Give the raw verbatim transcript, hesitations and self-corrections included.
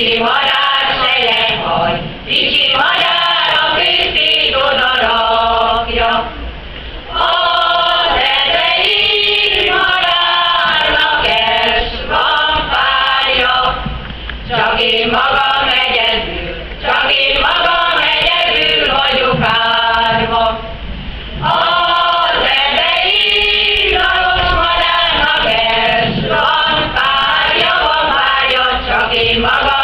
Kicsi madár selyekhagy, kicsi madár a fűszét oda rakja. Az erdei madárnak es van párja, csak én magam egyedül, csak én magam egyedül vagyok árva. Az erdei dalos madárnak es van párja, van párja, csak én magam